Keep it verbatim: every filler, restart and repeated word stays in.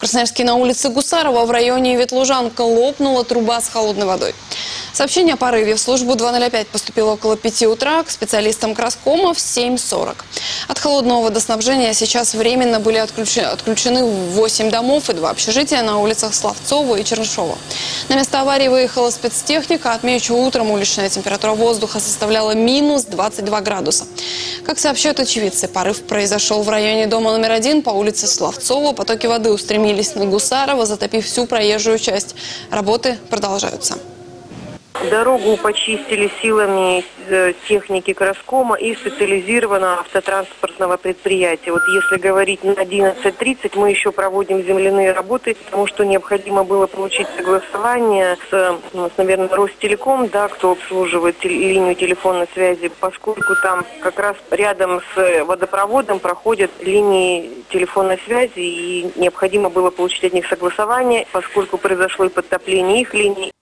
Красноярске на улице Гусарова в районе Ветлужанка лопнула труба с холодной водой. Сообщение о порыве в службу два ноль пять поступило около пяти утра, к специалистам Краскома в семь сорок. От холодного водоснабжения сейчас временно были отключены, отключены восемь домов и два общежития на улицах Славцова и Чернышова. На место аварии выехала спецтехника. Отмечу, утром уличная температура воздуха составляла минус двадцать два градуса. Как сообщают очевидцы, порыв произошел в районе дома номер один по улице Славцова. Потоки воды устремились на Гусарова, затопив всю проезжую часть. Работы продолжаются. Дорогу почистили силами техники Краскома и специализированного автотранспортного предприятия. Вот если говорить на одиннадцать тридцать, мы еще проводим земляные работы, потому что необходимо было получить согласование с, ну, с наверное, Ростелеком, да, кто обслуживает линию телефонной связи, поскольку там как раз рядом с водопроводом проходят линии телефонной связи, и необходимо было получить от них согласование, поскольку произошло и подтопление их линий.